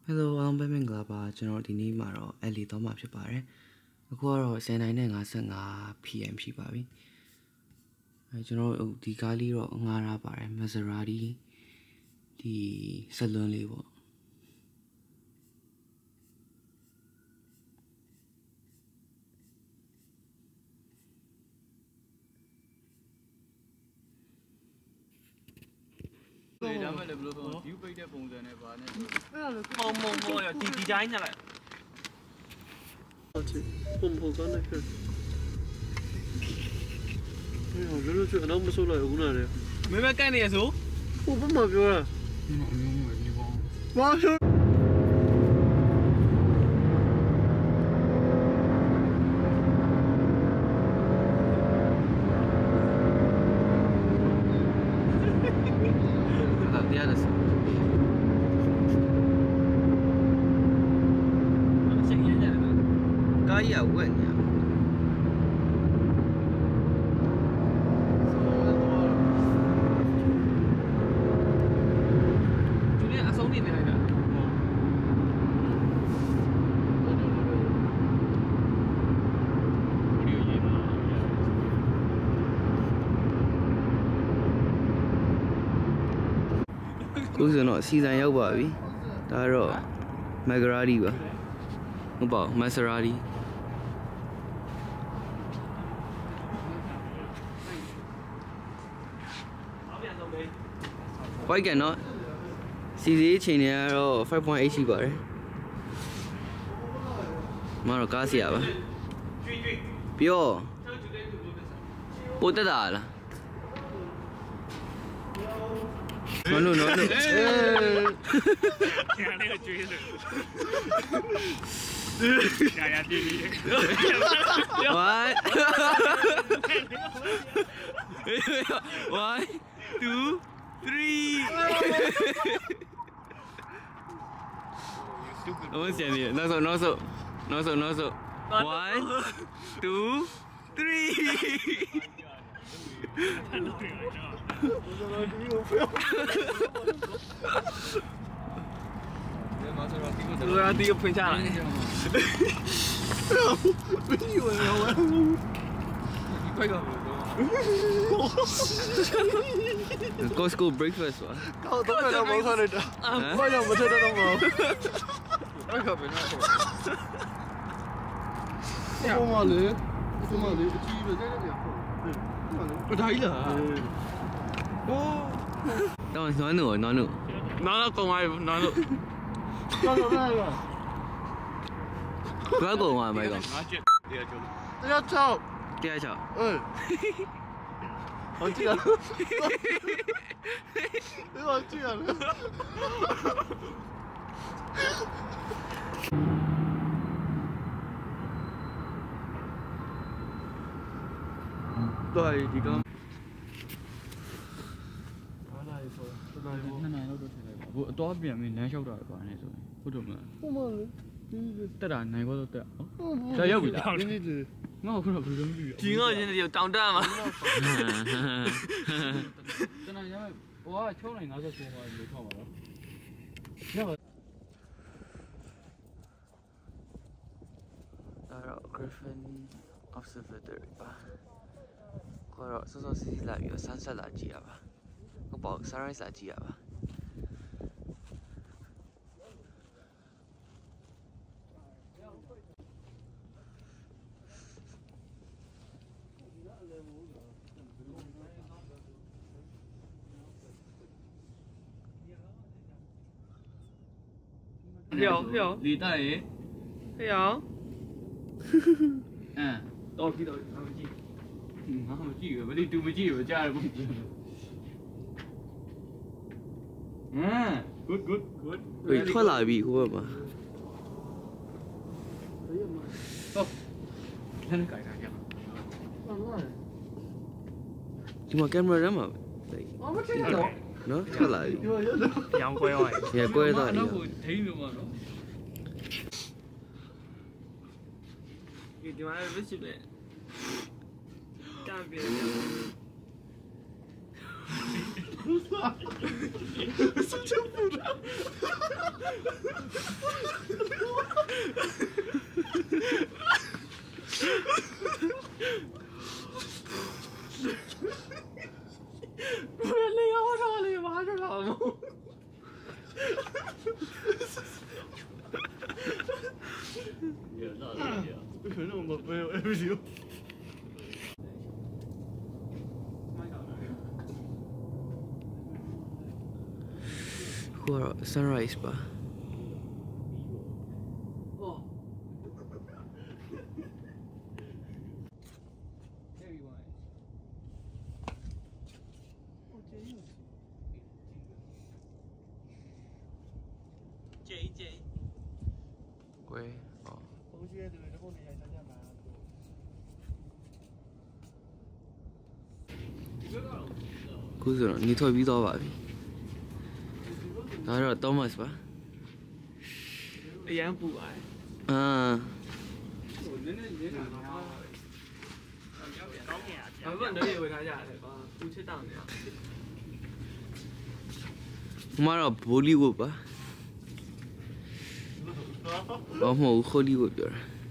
Hello အားလုံးပဲမင်္ဂလာပါကျွန်တော်ဒီနေ့မှာတော့အဲ့လီတော့မှာဖြစ်ပါတယ်အခုကတော့10:55 PM ရှိပါပြီကျွန်တော်ဒီကားလေးတော့ငှားရပါတယ် Maserati ဒီစလွန်းလေးပေါ့ဒါမှလည်းဘယ်လိုဆို view ပိတ်တဲ့ပုံစံနဲ့ပါနဲ့အဲ့ဒါလို့မုံရဒီဇိုင်းနဲ့လိုက်ဟုတ်ချင်ပုံကလည်းဖြစ်ဟဲ့လောချအနောက်မဆိုးလိုက်ဘူးနားလေမင်းမကန်နေရဆိုဟိုဘမပြောတာအမျိုးမျိုးဒီပေါင်းဘာပြောကားရဝက်နေသူလည်းအဆုံးနေနေလိုက်တာခုဆိုတော့စီဇန်ရောက်ပါပြီဒါတော့ Maserati ပါဟုတ်ပါ Maserati White ကတော့စီစီအချိန်တွေကတော့ 5.8 ရှိပါတယ်မတော့ကားစီရပါပြောပိုတက်တာလားno ညာလေးကိုကျွေးလို့ညာတီးပြီး What 1 2 3 Vamos a hacer no so 1 2 3 我要第一个喷下来。 没有呀， 快点。 Costco breakfast 吧。 搞到没得冇看你的，我又冇睇得到冇。 快点喷下去。 我嘛你，我嘛你，鸡咪真係好。我睇啦。哦。 等我暖暖。 拿到公安，拿到。 拿到咩㗎？ 嗰一個我係咪講？ 一抽。 第二抽。 我知啊。你話知啊？ 都係而家。我多邊面兩小時關係所以，不怎麼。 我嘛得啦，哪個都得。這有味道。我可能不容易。 今個現在有當蛋嗎？ 真係因為我係抽嚟拿個電話冇抽埋咯。因為。Đó Griffin Observatory 吧。嗰度疏疏絲絲嚟有sunset 嚟住啊吧。個寶 sunrise 嚟住啊吧。 有， 李大爷， 有， 到幾度？係咪知？係咪知嘅？你都唔知喎，真係唔知。good。喂，拖拉比好嘛？哦，睇你改下嘅。點解 camera 咁啊？我唔知道。No,拖拉比。 洋鬼話。 係鬼多啲。 睇到嘛？你點解唔識咧？幹別人。 是真不的。 Cool, sunrise ba? Quê. Cô rồi, như thôi biết đâu vậy? Đó là Thomas ba? Em phụ ai? À. Vẫn đấy về thái giả này ba, phụ chết tặng nhỉ? Mà là Bollywood ba? Ông mau Hollywood rồi.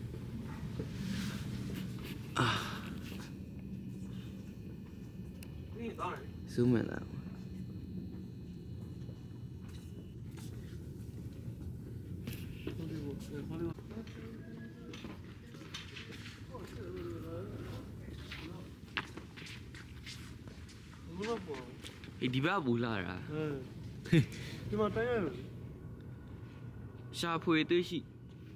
Zoom in nào. Đi ba bula ra. Nhưng mà tay ơi. Sa phơi tới chị.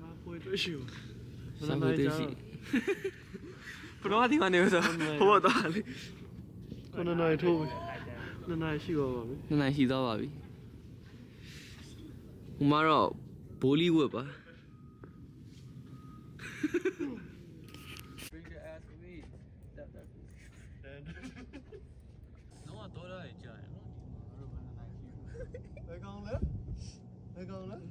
Sa phơi tới chị. Pro thì mà nếu sao? Không có tao. Con này thôi. Lần này xí vào. Lần này xí vào vậy. Mà rồi Bollywood ba? Nó tối rồi trời. Thấy con đấy. Thấy con đấy.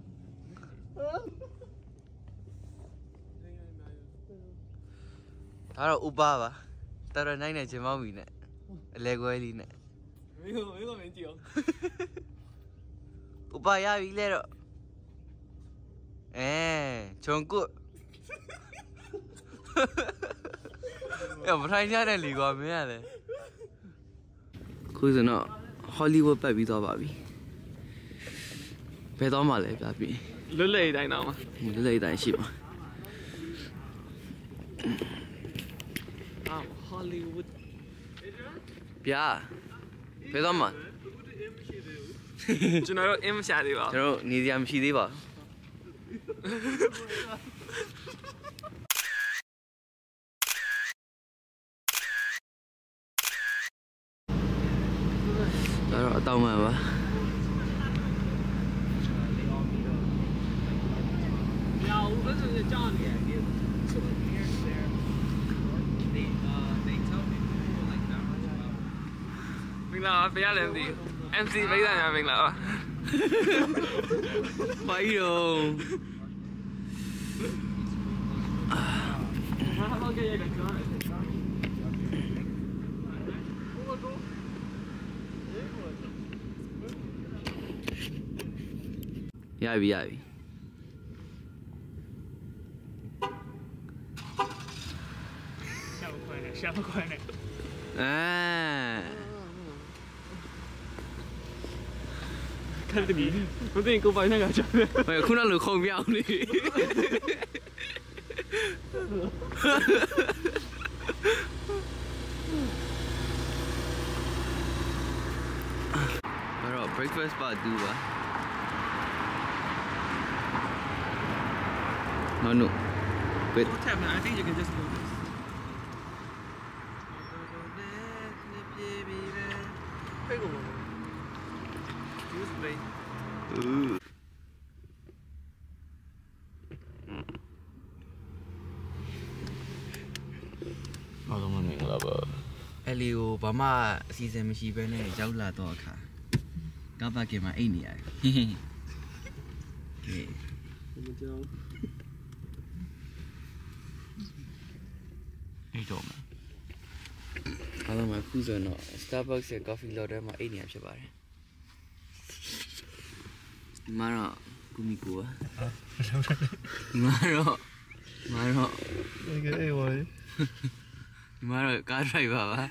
Đó là Uba ba? Tao là này này chỉ mau mình này. Lego đi này. Mấy con mấy triệu. Uba ya bị lẹ rồi. Chongku. Em một hai nhá này lì qua mấy này. Cô giờ nó Hollywood phải bị tao bảo bị. Phải tao mà lại bị. Lớn lệ đại nào mà. Lớn lệ đại ship mà. Hollywood. Bia. Phải tao mà. Chúng nó em xả đi vào. Chúng nó đi làm gì đi vào. Đó là tao mà ba. Mình là bây giờ làm gì? MC bây giờ nhà mình là Phải rồi. Yabi yabi. Sao quay này. Cái gì? Có tin cô phải năng cả Mày không năng lực không nhau đi. Rồi breakfast ba du ba. No. Wait. What happened? I think you can just do this. Use play. အားလုံးမင်္ဂလာပါ။အဲ့လီကိုဘာမှအစီအစဉ်မရှိဘဲနဲ့ရောက်လာတော့အခါကားပါကင်မှာအိတ်နေရတယ်။ကဲမကြောက်အိတ်တော့မှာအားလုံးမှာခုဆိုတော့ Starbucks ရဲ့ coffee lounge ထဲမှာအိတ်နေရဖြစ်ပါတယ်။妈让古米古啊，妈让那个哎我， 妈让加driver 吧。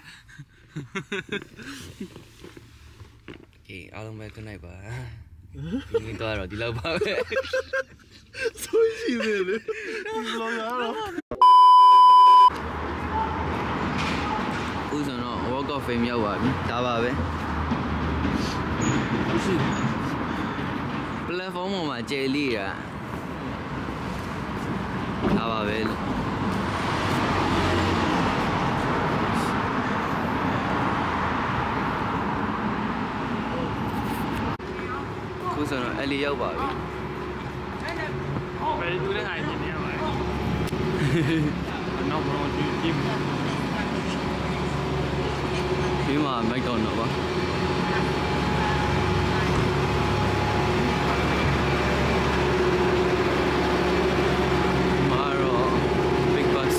အေးအားလုံးပဲgood night ပါဒီနေ့တော့ဒီလောက်ပါပဲဆိုရှိသေးတယ်ဒီလိုရတော့ဥစဉ်တော့ walk of fame ရောက်ပါပြီဒါပါပဲplatform ပေါ်မှာကျယ်လေးတာဒါပါပဲခုဆိုတော့အဲ့လေးရောက်ပါပြီဘယ်သူလဲဟာမြင်နေရပါလဲနောက်တော့ဒီမှာမိုက်တော့တော့ပါမာရော big bus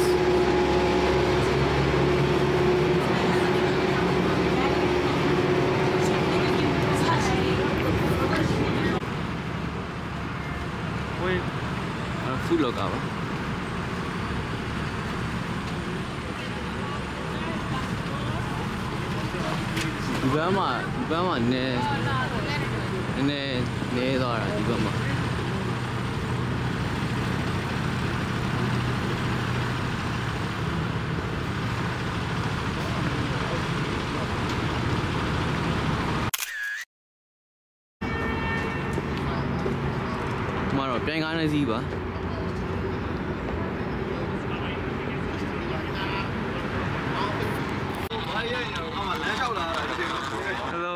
food loka baဒီဘက်မှာနည်းသွားတာဒီဘက်မှာမှာတော့ပြန်ကားနေစီးပါHello.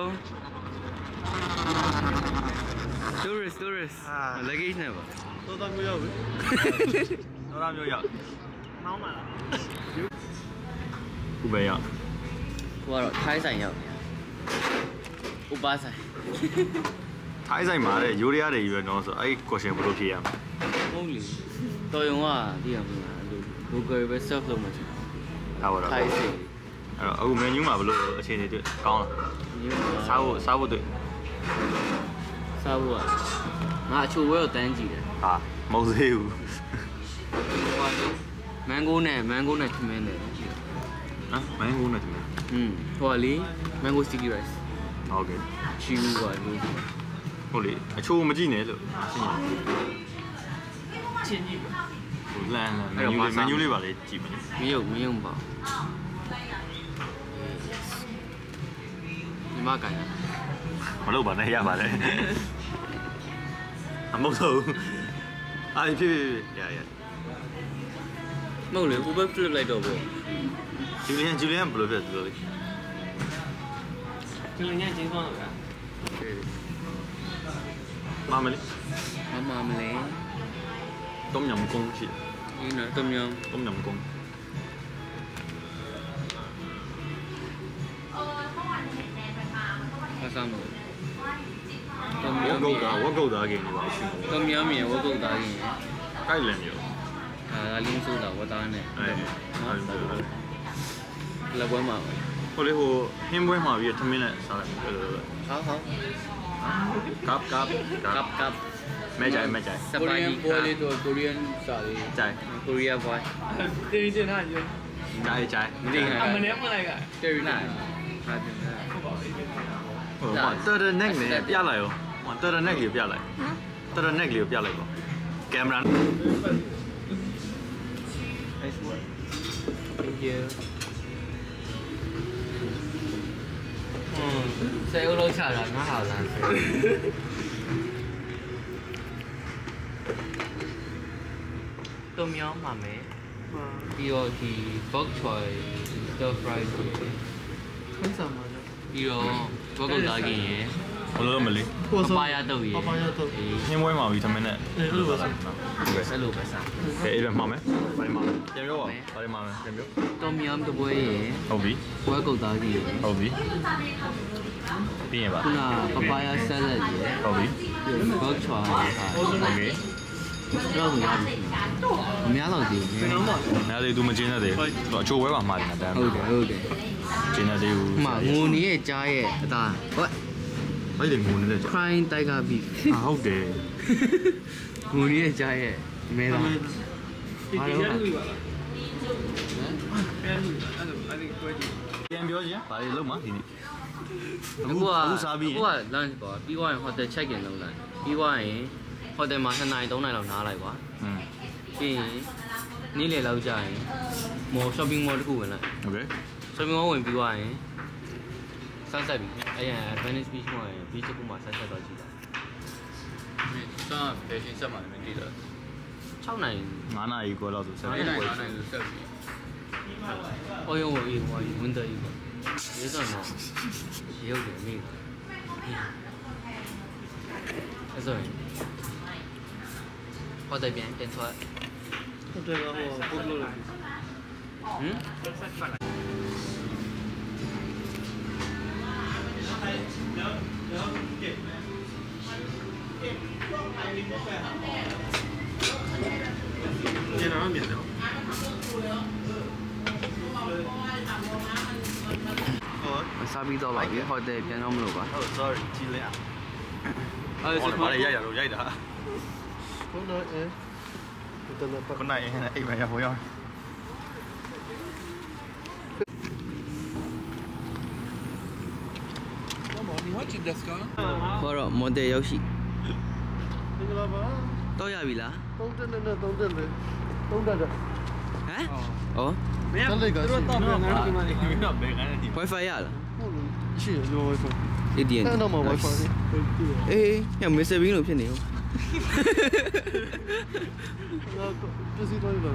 Tourist. Luggage နဲ့ပါတော်တော်မျိုးရောက်ပြီတော်တော်မျိုးရောက်နှောင်းပါလားခုပဲရောက်ဟိုကတော့ထိုင်းဆိုင်ရောက်ဥပဆိုင်ထိုင်းဆိုင်မှာတဲ့ယူရီးယားတွေရွယ်တော့ဆိုအဲ့ question ဘယ်လိုဖြေရမလဲဟုတ်လေတော်ရုံကသိရမလား Google ပဲ search လုပ်မှရှိတာဟုတ်ပါတော့ထိုင်းဆိုင်အဲ့တော့အခု menu မှာဘယ်လိုအခြေအနေတွေ့ကောင်းလားစားဖို့တွေ့စားဖို့ကငါအချိုဝဲကိုတန်းကြည့်တယ်ဟာမဟုတ်သေးဘူးမန်ဂိုနဲ့ထမင်းတယ်ကြည့်ဟမ်မန်ဂိုနဲ့ထမင်းဟိုကလေ mango sticky rice ဟုတ်ကဲ့ချီဘူးပါလို့ဟုတ်လေအချိုမကြည့်နဲ့လို့ချင်းကြည့်ပါဟိုလမ်း menu လေးပါလေကြည့်မယ်မယုံပါဒီမှာကန်မလုပ်ပါနဲ့ရပါလေအမဟုတ်တော့အားဖြည်းရမဟုတ်လေ Uber flip လိုက်တော့ပေါ့ဂျူလီယန်ဘယ်လိုဖြစ်လဲဂျူလီယန်ကျင်းသွားတော့ဗျာမမလေးต้มยำกุ้งရှိတယ်ဒီနော်ต้มยำกุ้งဘာသာမလို့ဝတ်ကုတ်သားကင်းနေပါရှိတယ်ต้มยำဝတ်ကုတ်သားကင်းကိုက်လည်းမျိုးဒါလင်းဆိုတာဝတ်သားနဲ့လက်ပွဲမှာဟိုလေဟိုဟင်းပွဲမှာပြီးထမင်းနဲ့စားလိုက်ဟုတ်ကပ်မဲကြိုင်စပိုင်ပွဲလေးတော့ကိုရီးယားစားလေးကြိုင်ကိုရီးယားပွဲတင်းတင်ထားရကြိုင်မသိဘူးအမနဲ့မလိုက်ကတယ်ရီနိုင်ဟာတင်ဟုတ်ပါဘူးဟိုတော်တဲ့ neck နဲ့ပြလိုက်ရောတော်တဲ့ neck လေးပြလိုက်တော်တဲ့ neck လေးကိုပြလိုက်ပါကင်မရာ Nice work Thank you 10 euro ချတာငါဟာလမ်းต้มยำမှာမယ်ပြီးတော့ဒီ bok choy stir fry ဆိုခွန်းစားမှာပြီးတော့ဘောကုတ်သားကင်ရယ်ဘယ်လိုမလဲပပာယာတုတ်ရယ်ပပာယာတုတ်ဟင်းပွဲမှာပြီးသမင်းနဲ့အဲ့လိုပါစားဟုတ်ကဲ့အဲ့လိုပဲစားကဲအဲ့ဒါမှမယ်ဘာလဲမှမယ်ပြန်ပြောပါဘာလဲမှမယ်ပြန်ပြောต้มยำတပွဲရယ်ဟုတ်ပြီဘောကုတ်သားကင်ရယ်ဟုတ်ပြီပြီးရင်ပါခုနပပာယာဆလတ်ရယ်ဟုတ်ပြီ bok choy ဟာโอเคတော့ရပြီအများတော့ဒီနားလေး तू မကျင်းတဲ့သူအချိုဝဲပါမှာတယ်တန်းဟုတ်တယ်ကျင်းတဲ့သူမှာငိုနေရဲ့ကြားရဲ့အသားဟုတ်အဲ့ဒီငုံနေကြ Crying Tiger Beef ဟုတ်တယ်ငုံရဲ့ကြားရဲ့မဲလားဘာလို့လဲပြန်ပြောချင်းဘာတွေလုပ်မှာဒီနေ့အခုစားပြီးအခုက lunch ပေါ့ပြီးသွားရင် hotel check in လုပ်လိုက်ပြီးသွားရင် hotel မှာ2 နာရီ 3 နာရီလောက်နားလိုက်ကွာပြီးရင်နေ့လယ်လောက်ကြာရင် mall shopping mall တခုဝင်လိုက် Okay shopping mall ဝင်ပြီးသွားရင် sunset ပြီအဲ့ရ Venice Beach မှာ beach တခုမှာ sunset တော့ကြည့်တာစမ်း fashion set မှာလည်းမကြည့်တော့6 နာရီ 9 နာရီခွဲလောက်ဆိုဆက်ပြီး 9 နာရီဆိုဆက်ပြီဟိုရောအေးဟိုဝင်တယ်ပေါ့ရေစံတော့ရုပ်တယ်နေအဲ့ဆိုရင်ဟိုတယ်ပြန်ထွက်ဟုတ်တယ်ဟိုပုတ်လို့လေ ကျန်တော့မြင်တယ်စားပြီးတော့ပါပြီဟိုတယ်ပြန်တော့မလို့ပါ Oh sorry ကြည့်လိုက်အဲ့ဒါဆိုရိုက်ရတော့ရိုက်တာဟုတ်တယ်အဲတော်တော်ခုနကအိမ်မှာရဟိုရောက်ခေါ်တော့ model ရောက်ရှိမင်္ဂလာပါတော့ရပြီလား 3တက်နဲ့3တက်လေ3တက်တယ်ဟမ်ဩမင်းတို့တော့ပြန်လာဒီမှာနေတော့ဘယ်ကနေဒီ wifi ရလားဟုတ်လို့ရှိရရော wifi ADN အဲ့တော့မှ wifi အေးညမစ္စဘင်းလို့ဖြစ်နေရောပစ္စည်းတော့လာ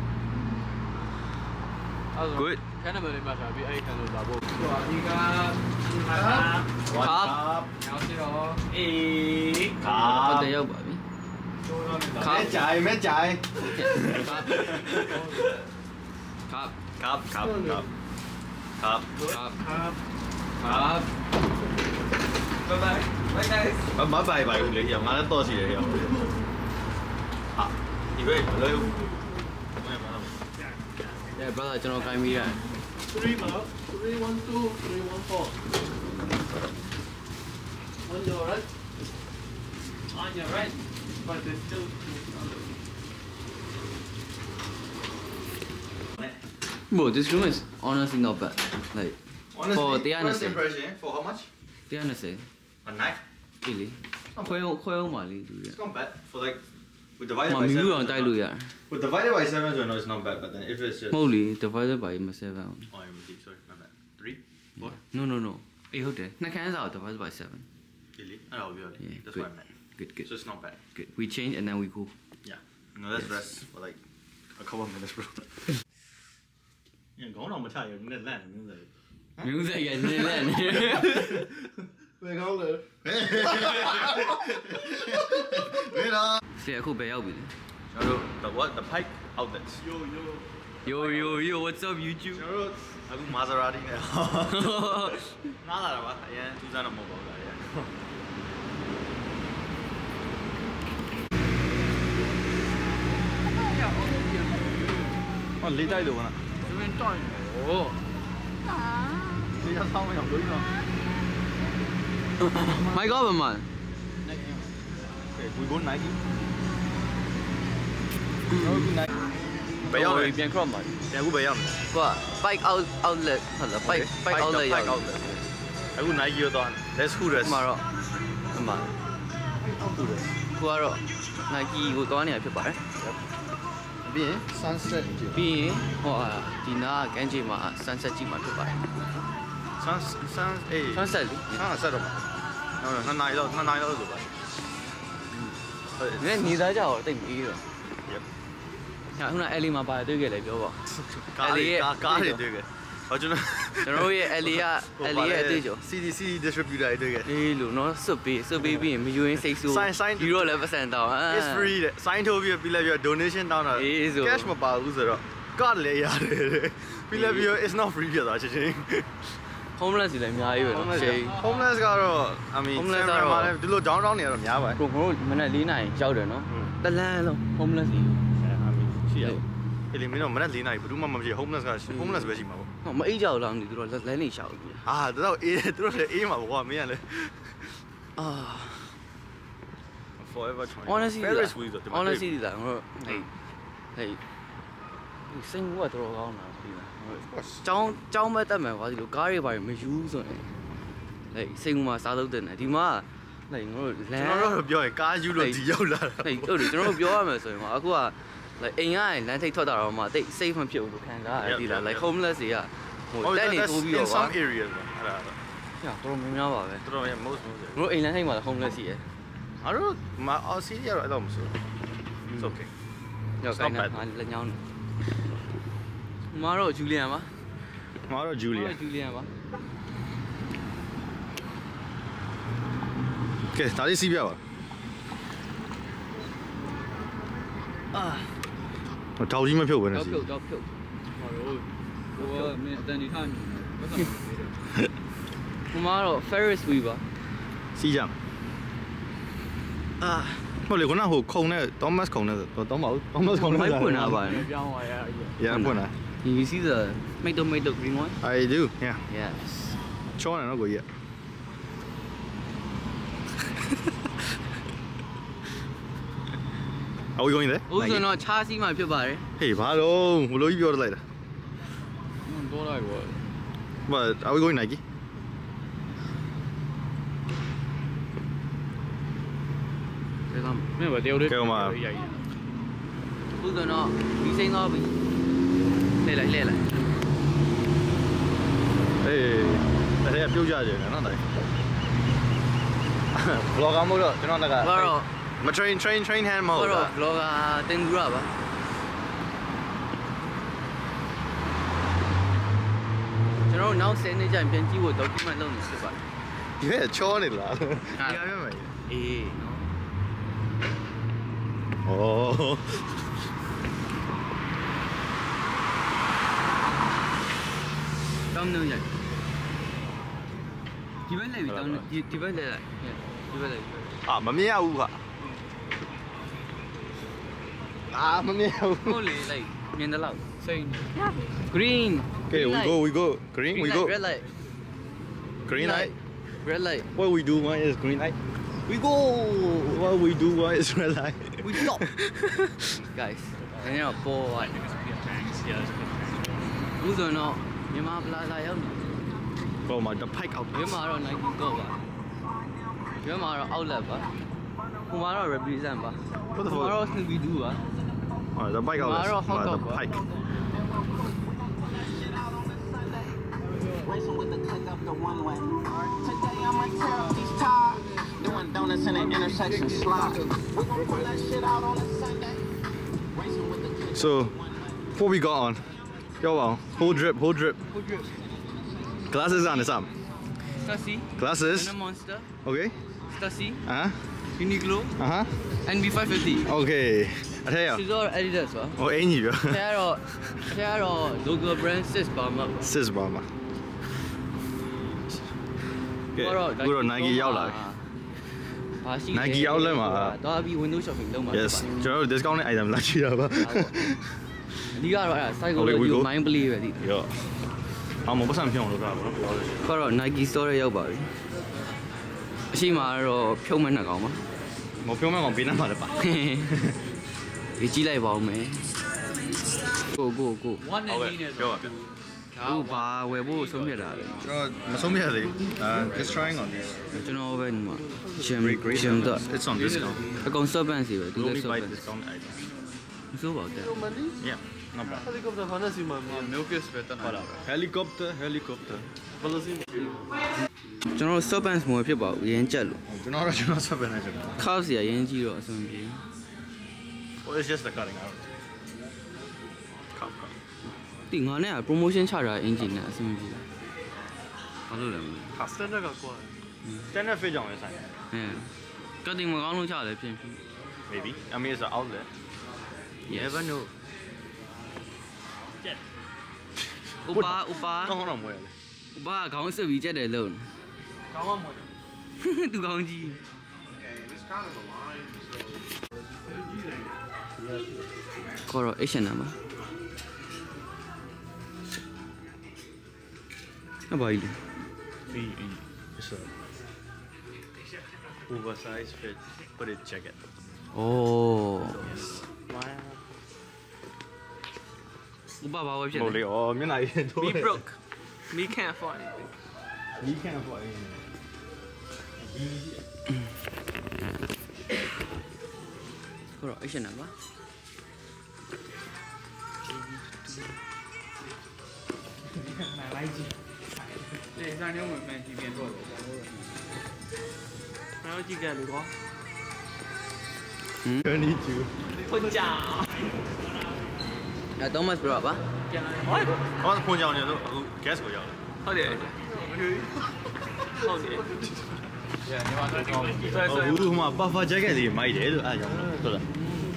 good ခဏမလေးမှာရှာပြီးအဲ့ခန်းလို့လာဖို့ဟိုအဒီကครับနောက်စီတော့အေးခါဟုတ်တယ်ရောက်ပါပြီမဲကြိုင်မဲကြိုင်ครับครับครับครับครับครับครับ bye bye bye guys မဘိုင်ဘိုင်ဦးလေရငါလည်းတော့ရှိတယ်ရဟာဒီဘက်မလို့ Yeah brother ကျွန်တော်ခိုင်းပြီးရတယ် 3 มา312 314 on your right on your right but there's still bro this room is honestly not bad like for the first impression for how much 120 a night ပြီလေခွဲအောင်ပါလေသူရ it's not bad for like with divided မ by မီ 7 ဘူးတော့တိုက်လို့ရတယ် with divided by 7 so I know it's not bad but then if it's just မဟုတ်လေ divided by 7 oh I'm sorry my bad 3 4 no အေးဟုတ်တယ်နှစ်ခန်းစာကို divided by 7 really I know really Yeah, that's good. what I meant good so it's not bad good we change and then we go yeah no let's rest for like a couple of minutes bro ညခေါင်းတော့မချရဘူးနည်းလန့်နေမျိုးလေမျိုးဆက်ရနေလဲနေဘယ်ကောင်းလဲဝေးတော့ဆရာအခုပဲရောက်ပြီလေကျွန်တော်တို့ the what the pike outlets yo what's up YouTube ကျွန်တော်တို့အခု Maserati နဲ့ငားလာတာပါအရင်သူစားတော့မဟုတ်ပါဘူးလားဟောလေးတိုက်လို့ကနော်这边转哦လေးရဆောင်းမအောင်လို့နော် my god man Okay we go Nike ဟုတ်ပြီ Nike ဘယ်ရောက်လဲပြန် crop မှာပြန်အခုဘယ်ရောက်လဲကွာ bike outlet ဟုတ်လား bike outlet ရောက်အခု Nike ရောတော့ let's who rest မှာတော့အမှကိုကတော့ Nike ကိုသွားနေတာဖြစ်ပါတယ်ပြီးရင် sunset ကြည့်ပြီးရင်ဟောဒီနားကမ်းခြေမှာ sunset ကြည့်မှာဖြစ်ပါတယ် Sun အေး sunset လေဆက်တော့မှာဟုတ်2နာရီတော့ဆိုပါနည်းနေသားကြတော့တိတ်မအေးတော့ Yep ဟာခုန LA မှာပါတွေ့ခဲ့လေပြောပါကားတွေတွေ့ခဲ့ဟောကျွန်တော်ရဲ့ LA ရဲ့အတွေ့အကြုံ CDC distributor တွေတွေ့ခဲ့အေးလို့နော်စွတ်ပေးပြီးရင်မယူရင်စိတ်ဆိုးယူတော့လည်းပတ်စံတော့ It's free တဲ့ sign ထိုးပြီးပြီးလိုက်ပြီး donation တောင်းတာ cash မပါဘူးဆိုတော့ card လည်းရတယ်ပြီးလိုက်ပြီး it's not free ဖြစ်သွားချက်ချင်း homeless တွေလည်းအများကြီးပဲနော်ချိန် homeless ကတော့ I mean homeless ကတော့ဒီလို downtown တွေကတော့များပါတယ်ကိုတို့မနေ့4 နာရီရောက်တယ်နော်တလန်းလုံး homeless တွေရှိရအဲ့ဒီမင်းတို့မနေ့4နာရီဘယ်သူမှမဖြစ် homeless က homeless ပဲရှိမှာပေါ့မအိတ်ကြောက်လားမသိသူတို့လမ်းနေရှောက်ပြီဟာတော်အေးသူတို့လည်းအေးမှာပေါ့ကွာမင်းကလည်း Forever 20. honestly Ferris wheel ဆိုဒီမှာ honestly လာငါတို့ဟေးစိတ်ကတော့တော်ကောင်းတာဒီမှာကျောင်းမဲ့တက်မယ်ကွာဒီလိုကားတွေပါမယူဆိုရင်ဟေးစိတ်မှာစားသုံးတယ်ဒီမှာဟေးငါတို့လမ်းကျွန်တော်တို့ပြောရင်ကားယူလို့ဒီရောက်လာတာဟေးဟုတ်တယ်ကျွန်တော်တို့ပြောရမယ်ဆိုရင်အခုကအိမ်ကလမ်းထိပ်ထွက်တာတော့မှတိတ် safe မဖြစ်ဘူးလို့ခံစားရတယ်ဒီလား like homeless တွေကဟိုတက်နေတိုးပြီးတော့ကွာ some areas အဲ့ဒါညတော်တော်များများပါပဲတော်တော်များ most တို့အိမ်လမ်းထိပ်မှာ homeless ရှိတယ်ငါတို့မအော်စီရတော့အဲ့တော့မဆို it's okay ရောက်ကိုင်းတာလက်ညောင်းမာတော့ဂျူလီယန်ပါငါတို့ဂျူလီယာဂျူလီယန်ပါကဲဒါလေးစီးပြပါတောက်ကြီးမဖြုတ်ပဲနဲ့စီးတော့ဖြုတ်好了，我没等你看，我怎么？ ဟိုမှာတော့ Ferris wheel ပါစီးကြဟုတ်လေခုနဟိုခုံနဲ့ Thomas ခုံနဲ့တော့မဟုတ် Thomas ခုံနဲ့မိုက်ဖွင့်တာပါ别我呀！ ရဖွင့်တာ You see the make the green one I do yeah yes ချောနေတော့ကိုကြီး Are we going there? ဥဆိုတော့ခြားစီးမှဖြစ်ပါတယ် Hey ဘာလို့ဘလို့ကြီးပြောလိုက်တာ多来我。 But are we going Nike? ဒါက没有，丢的。 ကဲမှာဥဆိုတော့ဒီစိမ့်တော့ပြီလဲလိုက် Hey အဲ့ဒါပြုတ်ကြတယ်နော်တိုင် Vlogger မဟုတ်တော့ကျွန်တော်ကဘာတော့မ train hand မဟုတ်ဘာဘူးတော့ vlogger တင်ကူရပါကျွန်တော်နောက်10နှစ်ကျရင်ပြန်ကြည့်ဖို့ document လုပ်နေဖြစ်ပါတယ်ဒီကချောနေလားဒီကပြောမယ်အေး Oh တောင်းနေရဒီဘက်လဲပြီးတောင်းဒီဘက်လဲလိုက်ဒီဘက်လဲအာမမြင်ရဘူးခအာမမြင်ရဘူးဟုတ်လေလိုက်မြင်တယ်လို့谁呢？ green Okay we go green we go red light green light red light what we do one is green light we go what we do one is red light we stop guys နည်းတော့ပေါ်သွားဘူးဆိုတော့မြန်မာပလာဇာရောက်နေ Bro my the pike out မြန်မာတော့ Nike တော့ပါမြန်မာတော့ outlet ပါဟိုမှာတော့ represent ပါဟိုမှာတော့ Snoopy Doo ပါ Oh the bike out the pike Racing with the click up the one way. Today I'ma tear up these tires. Doing donuts in the intersection slide. We gon' pull that shit out on a Sunday. Racing with the click So what we got on ပြောပါအောင် whole drip glasses on the same Stussy glasses Monster okay Stussy Uniqlo NB 550 okay အထက်ရဒီတော့ Adidas ပါဟိုအင်ကြီးပြောထဲကတော့ local brand 6ပါမှာ sis ပါမှာကဲအခုတော့ Nike ရောက်လာပြီဘာရှိ Nike outlet မှာတော့ပြီး window shopping လုပ်မှာ yes ကျွန်တော်တို့ discount နဲ့ item လာကြည့်တာပါအဓိကတော့အဲ့ဒါ psychology mind play ပဲဒီရောအောင်မပတ်စံဖြုံလို့တာပေါ့နော်ပြောလို့ရှိရင်ကတော့ Nike store ရောက်ပါပြီအရှိမကတော့ဖြုံးမနှက်ကောင်ပါမဖြုံမဲ့ကောင်ပေးနေမှာလည်းပါဒီကြည့်လိုက်ပါဦးမယ်ကို One and Okay, Nina. ပြောပါဗျအခုဘာဝယ်ဖို့ဆုံးဖြတ်တာလဲကျွန်တော်မဆုံးမရသေးဘူး just trying on this ကျွန်တော်ပဲဒီမှာ great gym တော့ it's on discount အကုန် shop pants တွေပဲသူ we လည်း only shop buy pants discount item မစိုးပါဘူးတဲ့ yeah not bad Helicopter 好像是蛮Milkis ပဲတက်လာ helicopter ဘယ်လိုစီကျွန်တော် shop pants မဝယ်ဖြစ်ပါဘူးအရင်ကြက်လို့ကျွန်တော်ဆက်ပဲနေကြတာ calf စီအရင်ကြီးတော့အဆင်ပြေ well it's just the cutting out ဒီငါနဲ့က promotion ချတာအင်ဂျင်နဲ့အဆင်ပြေဘာလို့လဲမသိ standard ကကွာ standard fit ကြောင့်ပဲဆိုင်ဘူးကတ်တင်မကောင်းလို့ချတယ်ဖြစ်ဖြစ် maybe I mean it's an outlet you never know ဥပါကောင်းတော့မွေးလေဥပါခေါင်းစစ်ပြီးကြက်တယ်လို့ကောင်းမှမဟုတ်သူကောင်းကြီးခေါ်တော့ H&M ပါအဘာကြီးလဲပြီး it's a oversized fit footed jacket. Oh. Uba bawa je. Boleh oh, mana nak itu? Me broke. Me can't afford anything. Me can't afford anything. Kau action apa? 对，让你们买几遍做的。还有几个路光。 跟你住。 不假。 Thomas berapa? Kawan phone jauh ni tu, aku gas kau jauh. 好的。好的。 Oh, guru mah buffer jacket ni mai deh tu, jauh tu lah.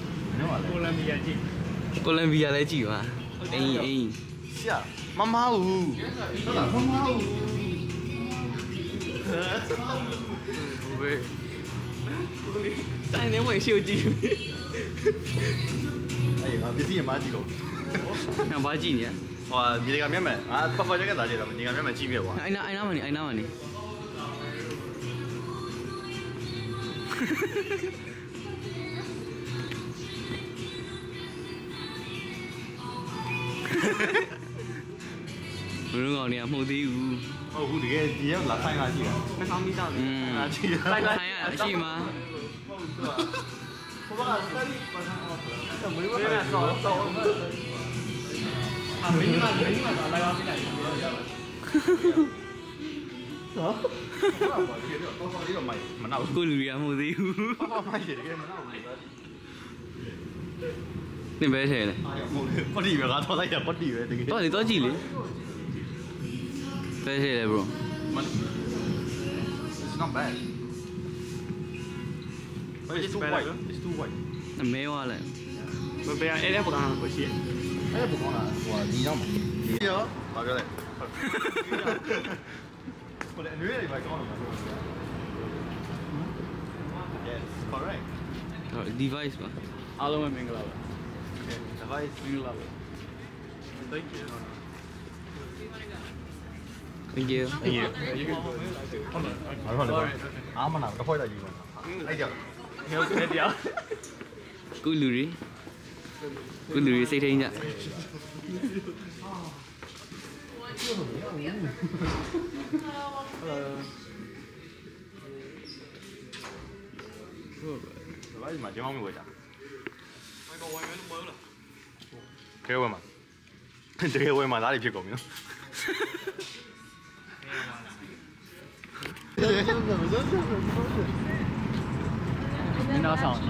Colombia 来住嘛？哎。 Siap, mama tahu. Mama tahu. 喂。3年未燒豬。 哎呀，別啲嘢買啲咯。 yang baji ni ya. Wah, ni dekat mana? Ah, buffer jacket tak ada, ni dekat mana cip wah. Aina mana ni? Belum kau ni mau diu. Oh, aku dia lah saya ngaji kan. 那方便到的。 ngaji. 大概去吗？Cô lười mau diu. Ni bé thế này. Có đi về cả thôi đấy, có đi về thì. Đó thì có gì liền? Bé thế này bro. It's not bad. It's too white. It's too white. Mấy hoa lại. 不不要，一点不讲不行。 哎，不讲了，我你让嘛？你有，好着嘞。我的女儿也白讲了嘛。Yes, correct. Device 吧。 အားလုံးပဲမင်္ဂလာပါ Okay, device. မင်္ဂလာပါ Thank you. Thank you. Thank you. Hold on. I'm gonna go for that you. Hey, dear. ဟုတ်ကဲ့တရား Cô lười xây thêm nhá. Device mà chỉ mong người chả. Kêu mà. Kêu mà đã đi phía cổ miếng. မင်းသားဆောင်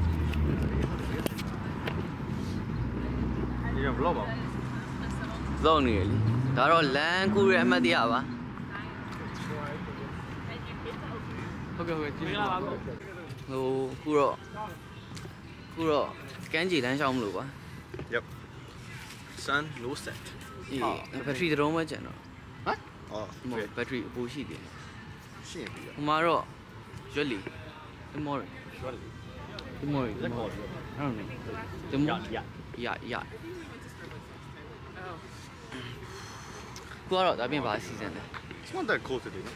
Đi làm vlog à? Vlog này đi. Đó rồi lan cu rẻ mà đi à ba? ဟုတ်ကဲ့ဟုတ်ကဲ့မင်္ဂလာပါကို Ồ, cu rồi. Cái gì đang xong rồi ba? Yep. Sun low set. Battery đâu mà chẳng nó. Hả? Một battery bố xí đi. Shit. Hôm mà rồi. Jolly. Tomorrow. Tomorrow. Tomorrow. Dạ. Qua rồi đã biến vào season này. It's not that cold today.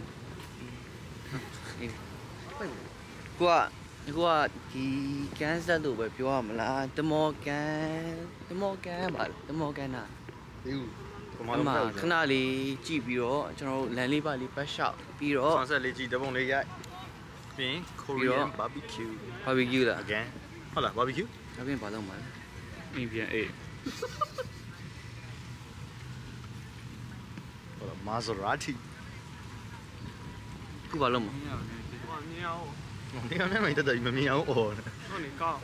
Qua thì cái sao đủ bởi biểu mà là tấm mò cái nào Ew. mà khán giả li chỉ biểu cho nó lên li ba li bắt shop biểu Sunset lấy chỉ đập bóng lấy dạy. Pink Korean barbecue. barbecue là Again. Hold on, barbecue. đã biến vào đâu mà မင်းပြန်အေး Hold on, Maserati. cứ vào đâu mà နင်းအောင် Ni kan memang kita dah memang oh. ဟုတ်နေကောင်း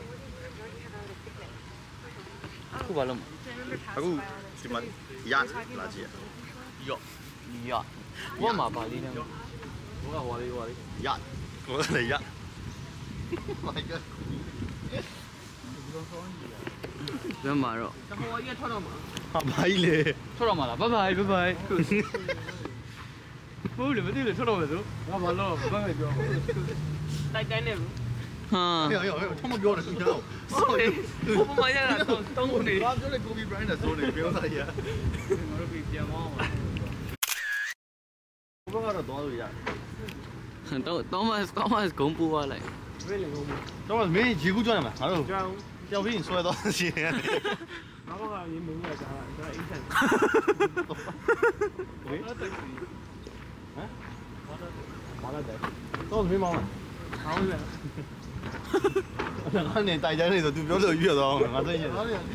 cứ vào đâu mà Aku cuma yacht lagi ya. dạ quá mà bà đi đâu ဟိုကဟွာလေး Yacht. Kau ada yacht. My God. bên mà rồi ဟိုကြီးထွက်တော့မှာ Apa ini? ထွက်တော့မှာလားဘိုင်ဘိုင်ဟုတ်လေမသိလေထွက်တော့မယ်ဆိုငါဘာလို့ဘိုင်ဘိုင်ပြောတိုက်တိုင်းနဲ့ ha 有，他们ပြောတယ်သူကြောက်ဟုတ်လေဘုမမရတာတုံးနေဘာပြောလဲ Kobe Bryant နဲ့ဆိုနေပြောတာကြီးငါတို့ပြန်မောင်းပါဘုရားကတော့သွားလို့ရတယ် ha Thomas 公布啊来。 等会没几股转嘛，好了， 转。 要不你说到些。 哪个你没有讲了，你在影响。麻辣仔，都没忙嘛。好嘞。 我年大家那都比较乐于了，我这些。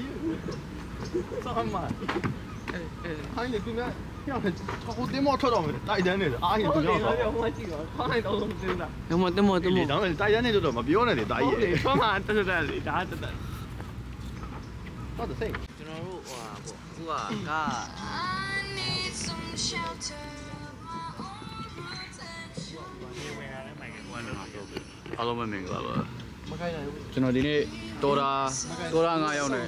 上嘛。他那对面，像好点毛ထွက်到没？大家那个，阿爷都要搞。 我记得，他那都真的。 得么。 当然，大家那都嘛，比我那里大爷。 他嘛，对，打真的。 我的谁？ ကျွန်တော်တို့ဟိုဟာကအားလုံးပဲမင်္ဂလာပါကျွန်တော်ဒီနေ့တော်တာ9ရောက်နဲ့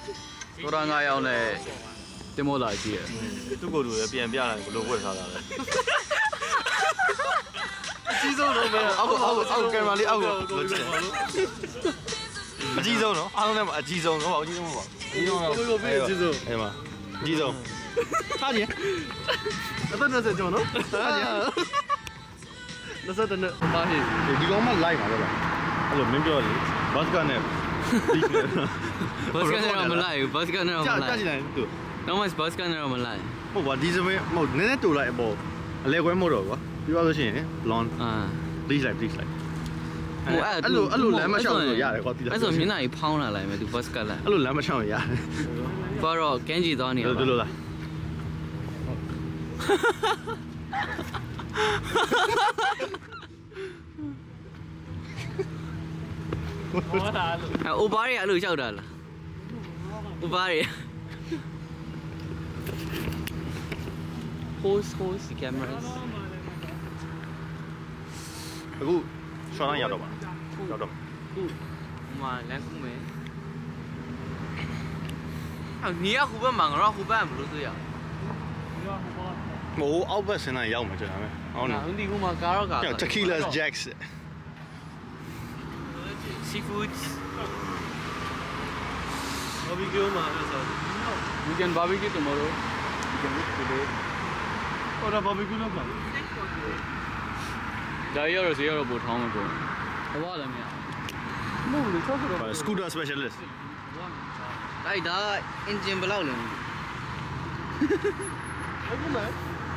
တင်မောလာကြည့်ရသူ့ကိုယ်သူလည်းပြန်ပြလိုက်ဘလို့ဝတ်ထားတာလဲအကြီးဆုံးတော့ပဲအောက်ကင်မရာလေးအောက်ကိုလွတ်ချင်အကြီးဆုံးနော်အားလုံးလည်းအကြီးဆုံးတော့အကြီးဆုံးမဟုတ်ပါဘူးအကြီးဆုံးတော့ကိုကြီးစိုးအဲ့မှာအကြီးဆုံးထားကြည့်အသက်20ကျော်နော်ထားကြည့်20နဲ့ပါဟိဒီကောင်မှလိုက်မှာပဲလားအဲ့လိုမင်းပြောလေဘတ်ကနဲ့ဘတ်စကန်နဲ့မလိုက်ဘူးဘတ်စကန်နဲ့မလိုက်ကြာကြည့်လိုက်သူတော့မဘတ်စကန်နဲ့မလိုက်ဟုတ်ပါဒီစမင်းမဟုတ်နည်းနည်းတူလိုက်အပေါ်အလဲခွဲမဟုတ်တော့ကွာပြောလို့ရှိရင် blonde please like အဲ့လိုလမ်းမချောင်းလို့ရတယ်ကွာဒီအဲ့ဆိုမျက်နှာကြီးဖောင်းလာလိုက်မယ်သူဘတ်စကန်လိုက်အဲ့လိုလမ်းမချောင်းရတယ်ဘာတော့ကန်းကြီးသွားနေရပါဒီလိုလားဟောတာလို့အိုဘာတွေအဲ့လိုရောက်တာလားအိုဘာတွေ host cameras အခုရှောင်းရောက်တော့ပါရောက်တော့ခုမှလမ်းခုမယ်အော်နီးရဟိုဘက်မှာငါတို့ဟိုဘက်ဘယ်လိုတွေ့ရမဟုတ်အောက်ဘက်ဆင်းလာရောက်မှာကျွန်တော်ဟုတ်နော်ဒီကူမှာကားတော့ Tequila Jacks seafood barbecue မှာဆို we can barbecue tomorrow we can eat today ဟောတာ barbecue လုပ်ပါလေဒါရတော့ဈေးတော့ပိုထောင်းမှာပေါ့ဘာလဲမရမဟုတ်လေဆောက်တော့ scooter specialist အဲ့ဒါ engine ဘယ်လောက်လဲအခုမယ်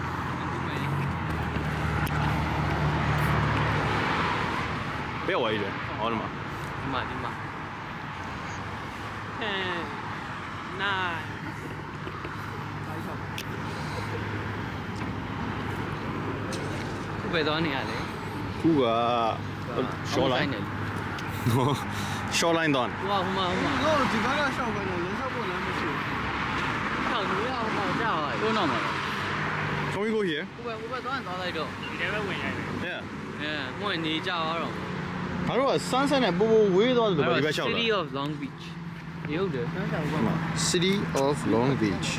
ဘယ်ဝိုင်းလဲဟောဒီမှာနာခုပဲသွားနေရလေခုက shoreline shoreline တော့ဟိုမှာတော့ဒီဘက်ကရှောက်ပဲလို့လမ်းလျှောက်ဖို့လမ်းမရှိဘူးဟောက်လို့ရအောင်ပေါ့ကြာပါတော့တော့မှာ Can we go here ဟိုဘက်သွားလိုက်တော့ဒီထဲပဲဝင်ရတယ်ငွေနေကြတော့ငါတို့က sunset နဲ့ပိုဝေးသွားတယ်လို့ဒီဘက်လျှောက်တာ City of Long Beach ရုပ်တယ်ဆန်းချောင်းပါ City of Long Beach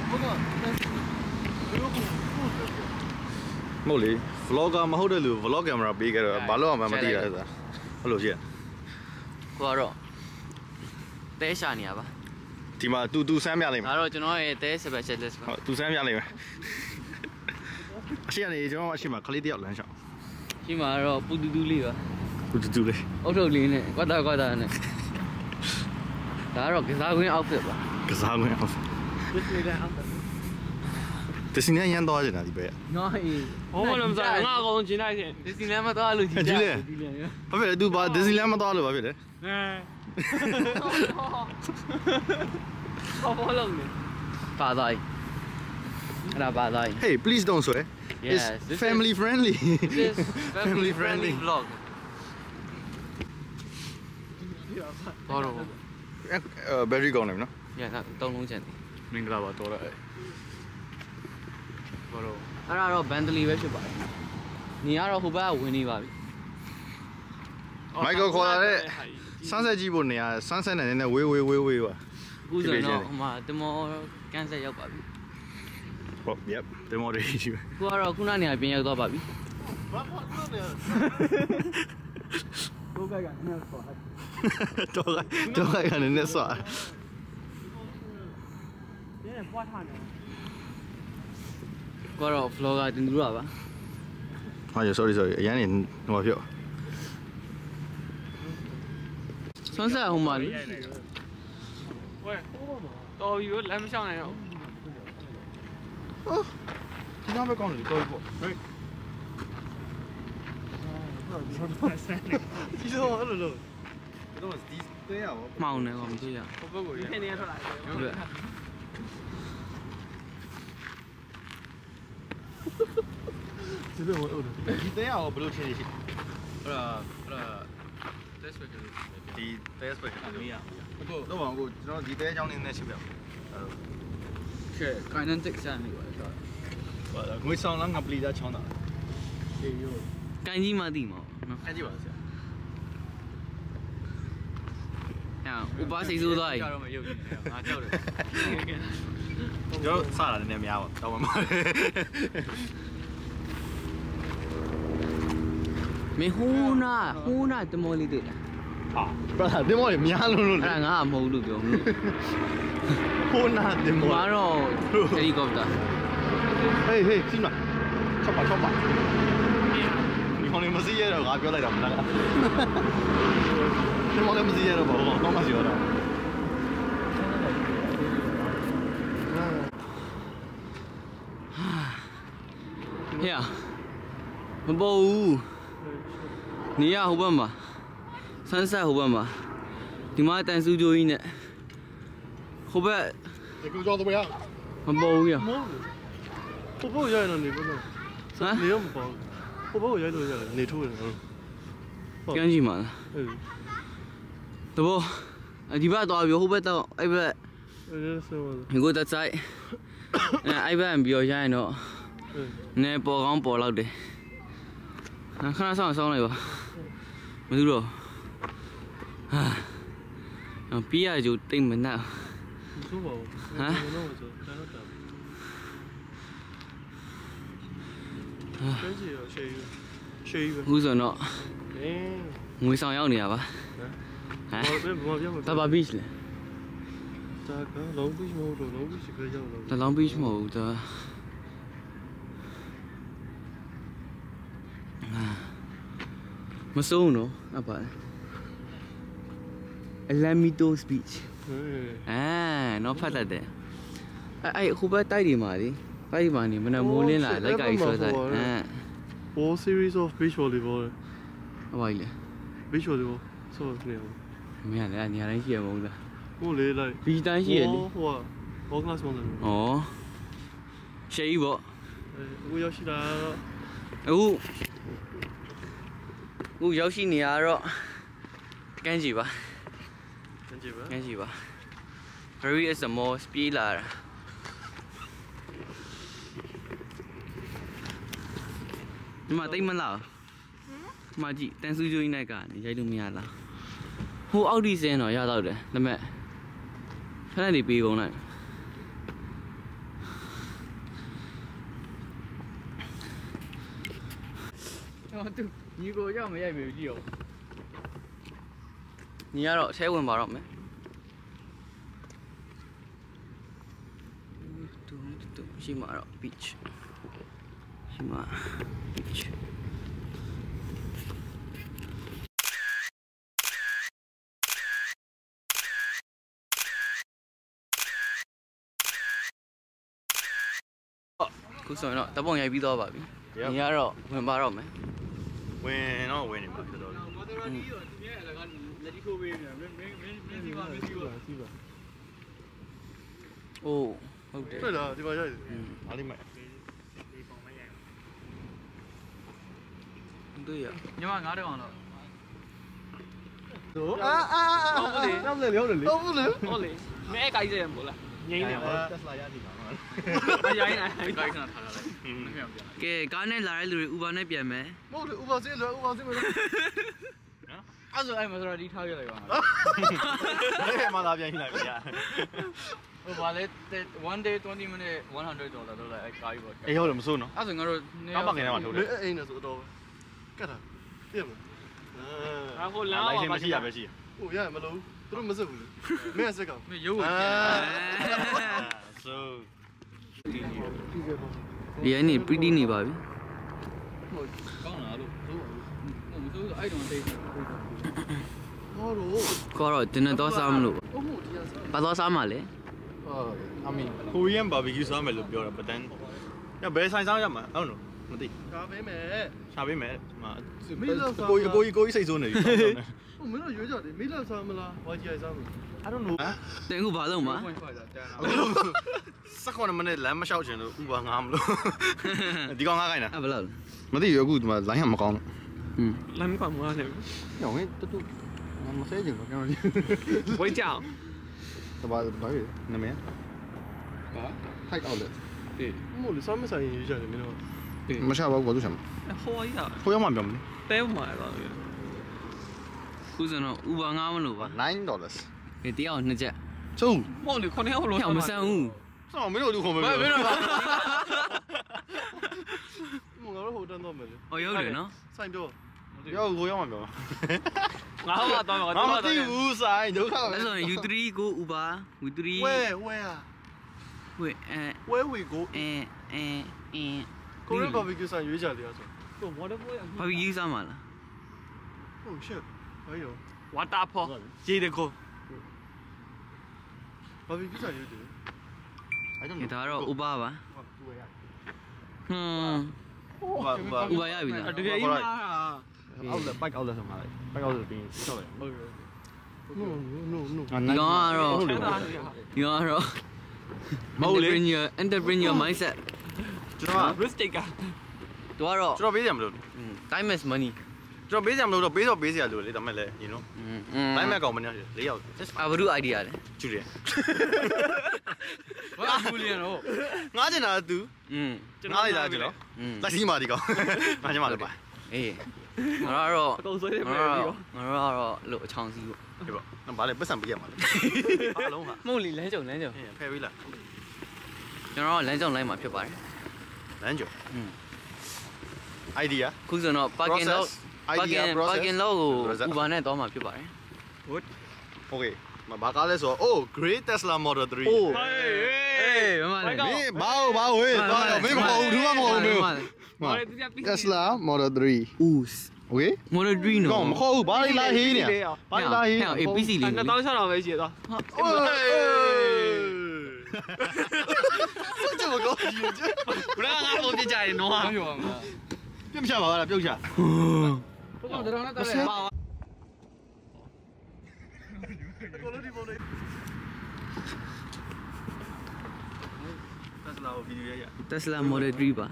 မဟုတ်လေ vlogger မဟုတ်တဲ့လူ vlog camera ပေးကြတော့ဘာလို့မှမသိတာဆိုတာအဲ့လိုရှိရကိုကတော့တဲရှာနေရပါဒီမှာတူဆမ်းပြလိုက်မယ်ဒါတော့ကျွန်တော်ရဲ့တဲ specialist ပါဟုတ်တူဆမ်းပြလိုက်မယ်အရှိကနေကျွန်တော်အရှိမှာခလေးတယောက်လမ်းလျှောက်ရှိမှာတော့ပူတူလေးပါပူတူလေးအုတ်ထုတ်လေးနဲ့ကွာတာနဲ့ဒါကတော့ကစားကွင်း outfit ပါကစားကွင်း outfit ဒီစနေရန်တော့ကျနေတာဒီဘက်နော်အေးဟောမလို့မစားငါအကုန်ကျင်းလိုက်တယ်ဒီစီလမ်းမသွားလို့ကြည့်ကြလေဘာဖြစ်လဲ तू ဘာဒီစီလမ်းမသွားလို့ဘာဖြစ်လဲဘာလို့လဲပါသားအဲ့ဒါပါသား Hey please don't swear It's family friendly This family friendly vlog ဘာလို့battery ကောင်းတယ်နော် Yeah တုံးလုံးချန်တယ်မင်္ဂလာပါတော်တယ်ဘာလို့အဲ့ဒါတော့ Bentley ပဲဖြစ်ပါတယ်။ညီကတော့ဟိုဘက်ကဝင်နေပါပြီ။ Michael ခေါ်လာတဲ့ sunset ကြည့်ဖို့နေရာ sunset နဲ့နည်းနည်းဝေးပါ။အခုဆိုတော့ဟိုမှာတမောကန်ဆက်ရောက်ပါပြီ။ဟုတ် yep တမောတွေရှိပဲ။ခုကတော့ခုနနေရာပြင်ရောက်သွားပါပြီ။ဘာလို့လဲ။ဘိုးကကနည်းဆော့။တော့ကနည်းဆော့။နည်းပွားထားတယ်ကတော့ vlogger တင်တူတာပါဟာရ sorry အရန်နေဟိုဖြစ်ဆွမ်းဆက်ဟိုမှာလေ喂，တော်ပြီလမ်းမရှောင်းနိုင်တော့ဒီနားပဲကောင်းတယ်တော်ပြီပေါ့ဟဲ့ဒီတော့အဲ့လိုလို့တော့ဒီတဲရပါမှောင်နေကောမသိရဟိုဘက်ကိုရနေရထွက်လာတယ်ဟုတ်ကဲ့ဒီလိုဟုတ်တယ်ဒီတဲရအောင်ဘယ်လိုထင်နေရှိအဲ့ဒါတက်စပက်ကလေးဒီတဲစပက်ကအမေးရအခုတော့ဘာကိုကျွန်တော်ဒီတဲအကြောင်းလေးနဲ့ရှင်းပြအောင်ကဲ kinetic စမ်းနေပါတော့ဟုတ်ငွေဆောင်လားငါပလီသားချောင်းတာအေးရောကိုင်းကြီးမှသိမှာနော်အဲ့ကြည့်ပါဆရာဥပစိတ်ဆိုးသွားပြီကြောက်တော့မရုပ်နေတယ်ငါကြောက်တယ်ကျွန်တော်စတာနည်းနည်းများပါတော့မှာမင်းဟိုးနာတမောလေးတွေ့လားဟာဘာသာတင်မော်များလို့လို့အဲ့ဒါငါမဟုတ်လို့ပြောမှုဟိုနာတင်မော်ဘာတော့ဟယ်လီကော်ပတာဟေးစီမချောက်ပါဒီခေါင်းလေးမစီးရတော့ငါပြောလိုက်တာမလားဒီမော်လေးမစီးရတော့ဘာလို့တော့မစီးရတော့ဟဲ့မပေါ်ဘူးနေရဟိုဘက်မှာဆန်းဆက်ဟိုဘက်မှာဒီမှာတန်စုကြိုးကြီးနဲ့ဟိုဘက်ဒီကူကြောက်တော့ရမပေါ်ဘူးရမဟုတ်ဘူးဘိုးရိုက်တော့နေဘူးနော်ဟမ်နေရောမပေါ့ဘိုးရိုက်လို့ရတယ်နေထိုးတယ်ဟုတ်ကန်းကြီးမှာလားအေးတဘောဒီဘက်တော့ပြောဟိုဘက်တော့အဲ့ဘက်အေးဆိုပါဒီကိုတက်ဆိုင်အဲ့ဘက်ပြောရရင်တော့အေးနဲပေါ်ကောင်းပေါ်လောက်တယ်ခဏဆောင်လိုက်ပါမသူတော့ဟာပြီးရကြိုတိတ်မနှက်ဆိုပါဘူးတော့ဆိုတော့တာကျကြီးရောရှေးပဲအခုဆိုတော့အေးငွေဆောင်ရောက်နေရပါဟမ်ဘာပြောမလဲတဘာဘီချ်လေဒါကလုံးပြီးမဟုတ်တော့လုံးပြီးစကြရောက်တော့တလောင်းဘီချ်မဟုတ်တော့မစိုးနော်အပါအလမီတိုစပီချ် နော်ဖတ်တတ်တယ်အဲ့ဟိုဘက်တိုက်တွေမှာလေတိုက်တွေမှာနေမနက်မိုးလင်းလာလိုက်ကကြီးဆွဲဆိုင် all series of beach volleyball ဟိုပါလေ beach volleyball ဆိုနေအောင်မင်းလည်းနေရာတိုင်းရှိရမဟုတ်လားဟိုလေလိုက်ဘီတိုင်းရှိရလေဟိုက all class မလို့ဩရှေးပေါ့အခုရောက်ရှိတာတော့အခုရောက်ရှိနေရတော့ကန်းကြီးပါကျန်ကြပါကန်းကြီးပါ very is the most ပြေးလာတာဒီမှာတိတ်မလားမကြည့်တန်ဆူးကျိုးကြီးနဲ့ကနေရိုက်လို့မရလားဟိုအောက်ဒီစင်းတော့ရတော့တယ်ဒါပေမဲ့ခဏနေပေးကုန်လိုက်သူညီကိုရောက်မရိုက်ပြီကြည့်ရောညီကတော့ဆဲဝင်ပါတော့မယ်ရှိမှာတော့ beach ရှိမှာ beach ခုဆိုရင်တော့တပုံရိုက်ပြီးတော့ပါပြီညီကတော့ဝင်ပါတော့မယ်ဝင်တော့ဝင်နေမှာဖြစ်တော့မော်တော်ကြီးရောသူရဲ့အလကလက်တီထိုးပေးနေတယ်မင်းစီပါမင်းစီပါစီပါအိုးဟုတ်တယ်တွေ့လားဒီမှာရိုက်တယ်အားလေးမဲ့တွေ့ရညီမ9တောင်တော့တို့ဟုတ်လေဟုတ်လေဟုတ်လေဟုတ်လေဟုတ်လေမင်းအဲ့ကိုက်စဲမို့လားငိမ့်နေပါတက်စလာရနေပါမှာအရိုင်းနိုင်ကိုက်ခဏထားလိုက်မပြောင်းပြန်ကဲကားနဲ့လာတဲ့လူတွေ Uber နဲ့ပြန်မယ်မဟုတ်လေ Uber စီးလို့ Uber စီးမလို့အဲ့ဆိုအဲ့မော်တော်ကြီးထားရလိုက်ပါဘယ်မှာလာပြန်လိုက်ဗျာဟိုဘာလဲ1 day 20 minute $100တော့လိုက်အဲ့ကားကြီးပေါ့အေးဟုတ်တယ်မစိုးနော်အဲ့ဆိုငါတို့ကောင်းပါခင်ထဲမှာထုတ်တယ်လေအိမ်နဲ့ဆိုတော့ကတ်တာပြည့်မလားဟိုလမ်းလိုက်စင်မရှိရပဲရှိဟိုရမလို့သူတို့မစက်ဘူးလေမင်းကစက်ကောင်မရုပ်ဝင်ဆိုဒီကနေ pretty နေပါပြီကောင်းလားလို့မစိုးဘူးအဲ့တော့တိတ်ဟောလို့ကိုကတော့တင်းနေတော့စားမလို့ဟုတ်ဟုတ်ဒီကစားဘာတော့စားမှာလဲ I mean Korean barbecue စားမယ်လို့ပြောတာ but then ညဘယ်ဆိုင်စားရမှာI don't know မသိဒါပဲမယ်ရှာပေးမယ်ဒီမှာမေးလို့စားကိုကြီးစိတ်ဆိုးနေပြီဟိုမင်းတို့ရွေးကြတယ်မေးလို့စားမလားဘာကြီးစားမလား I don't know တင်ခုဘာလုပ်မှာ 16မိနစ်လမ်းမလျှောက်ချင်လို့ Uber ငားမလို့ဒီကောင်ငားခိုင်းတာအဲ့ဘယ်လောက်လဲမသိဘူးအခုဒီမှာ line မကောင်းလမ်းမကောင်းဘူးလေဘူးညောင်းဟဲ့တူမဆဲချင်တော့ကျွန်တော်ဝိတ်ကြောင်တပါဘာလဲနာမည်ဟာ hike outlet အေးမဟုတ်လေစားမဆိုင်ရွေးကြတယ်မင်းတို့မရှာဘူးဘာလို့ရှာမဟိုကြီးတာခိုးရမှပြောမလဲတဲမှာတော့ခုစတော့ Uber ငားမလို့ပါ $9 ဒီတရားကိုနှစ်ချက်ဆိုးမဟုတ်လေ9ယောက်လို့ဟဲ့မဆန်းဘူးဆောင်းမင်းတို့လူခုံမမင်းတို့မငါတို့ဟိုတန်းတော့မယ်လေဟောရောက်တယ်နော်ဆိုင်ပြောရောက်ကိုရောက်မှပြောငါတော့ငါမသိဘူးဆိုင်ဒုက္ခပဲအဲ့ဆိုရင် U3 ကို Uber U3 ဝဲဝေဝဲဝီကို ကိုရီးဘာဘီကျူဆိုင်ရွေးကြတယ်ဆိုတော့ဝါတာပေါ်ဘာဘီယူစားမှာလားဟုတ်ရှစ်ဘာရောဝါတာပေါ်ရေတကိုဘာဘီကျူဆိုင်ရွေးတယ်အဲ့တော့ဒီဒါတော့ Uber ပါဟွန်းဘာ Uber ရပြီလားတကယ်ကြီးမှာ outlet bike outlet ဆိုမှာလေ bike outlet ပြီးဆောက်လိုက်ဟုတ်ကဲ့ no ဒီကောင်ကတော့ဒီကောင်ကတော့မဟုတ်လေ entrepreneur mindset ကျွန်တော် risk taker သူကတော့ကျွန်တော်ပေးစရာမလို time is money ကျွန်တော်ပေးစရာမလိုတော့ပေးစရာလိုလေဒါမဲ့လေ you know တိုင်းမဲ့ကောင်မနေ၄ယောက်အဘဒူ idea လဲကျူတယ်ဘာကူလျံတော့ငားကျင်တာသူငားလိုက်တာကျွန်တော်လက်စီးမာဒီကောင်ငားချင်မှာလေပါအေးငါတော့အကုန်ဆွဲနေပြီပြီးတော့ငါတော့လို့အချောင်းစီးပေါ့ဒီပေါ့ဘာလဲပတ်စံပေးရမှာလေအားလုံးဟာမဟုတ်လေလမ်းကြုံဖယ်ပေးလားကျွန်တော်လမ်းကြုံလိုက်မှာဖြစ်ပါတယ်လမ်းကျော် idea ခုဆိုတော့ parking lot idea process parking lot ကို Uber နဲ့တောင်းမှာဖြစ်ပါတယ် okay ဘာကားလဲဆိုတော့ oh great Tesla Model 3 အေးမမလေးမင်းဘာဝေးမင်းမဟုတ်ဘူးမဟုတ်ဘူးဘာလဲတရားပြီး Tesla Model 3 Oos okay Model 3နော်မဟုတ်ဘူးဘာလာဟေးနေဘာလာဟေးအေး PC လေး 2000ပဲရှိတော့ဆက်ကြမကောင်းဘူးဘယ်ကငါပုံပြကြရင်နော်ဟာပြောမှာပြတ်မချပါလားပြုတ်ချဘုကောင်တောင်နဲ့တက်တယ်ပါကိုလိုဒီပေါ်လေး Tesla ကိုဗီဒီယိုရ Tesla Model 3ပါ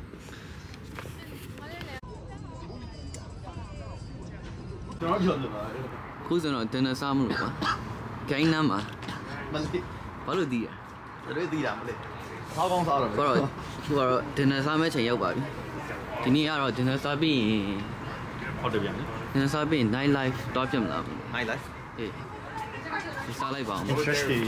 ကျွန်တော်ပြောတယ်ပါခုဆိုတော့ dinner စားမလို့ပါဂိမ်းနမ်းပါမလေးဘာလို့ဒီရတို့သိတာမလေးဘာကောင်းစားတော့ဘာတော့သူကတော့ dinner စားမဲ့ချိန်ရောက်ပါပြီဒီနေ့ကတော့ dinner စားပြီးရင်ဟုတ်တယ်ဗျာ dinner စားပြီးရင် night life တော့ဖြစ်မလား Night life အေးဒီစားလိုက်ပါအောင် interesting